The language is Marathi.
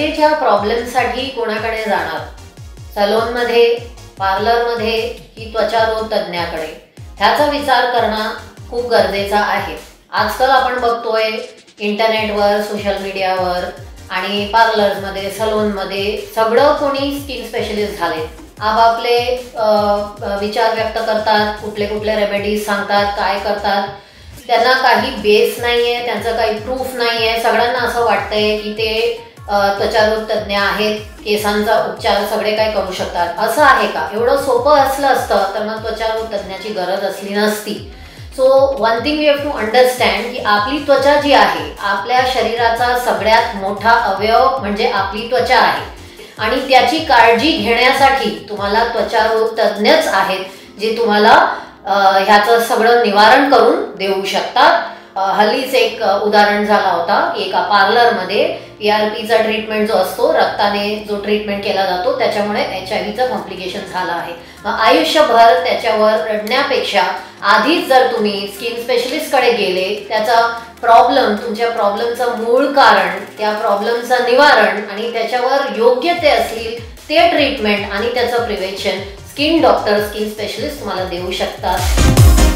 त्वचेच्या प्रॉब्लेमसाठी कोणाकडे जाणार? सलोनमध्ये, पार्लरमध्ये की त्वचारोग तज्ज्ञाकडे? ह्याचा विचार करणं खूप गरजेचा आहे. आजकाल आपण बघतोय इंटरनेटवर, सोशल मीडियावर आणि पार्लर्समध्ये, सलोनमध्ये सगळं कोणी स्किन स्पेशलिस्ट झाले. आपापले विचार व्यक्त करतात, कुठले कुठले रेमेडीज सांगतात, काय करतात. त्यांना काही बेस नाहीये, त्यांचं काही प्रूफ नाहीये. सगळ्यांना असं वाटतंय की ते त्वचारोग तज्ज्ञ आहेत, केसांचा उपचार सगळे काय करू शकतात. असं आहे का? एवढं सोपं असलं असतं तर मग त्वचारोग तज्ज्ञाची गरज असली नसती. So one thing we have to understand की आपली त्वचा जी आहे, आपल्या शरीराचा सगळ्यात मोठा अवयव म्हणजे आपली त्वचा आहे आणि त्याची काळजी घेण्यासाठी तुम्हाला त्वचारोग तज्ज्ञच आहेत, जे तुम्हाला ह्याचं सगळं निवारण करून देऊ शकतात. हल्लीच एक उदाहरण झाला होता की एका पार्लरमध्ये PRPचा ट्रीटमेंट जो असतो, रक्ताने जो ट्रीटमेंट केला जातो, त्याच्यामुळे HIVचं कॉम्प्लिकेशन झालं आहे. आयुष्यभर त्याच्यावर रडण्यापेक्षा आधीच जर तुम्ही स्किन स्पेशलिस्टकडे गेले, त्याचा प्रॉब्लेम, तुमच्या प्रॉब्लेमचं मूळ कारण, त्या प्रॉब्लेमचं निवारण आणि त्याच्यावर योग्य ते असतील ते ट्रीटमेंट आणि त्याचं prevention skin doctor, skin specialist तुम्हाला देऊ शकतात.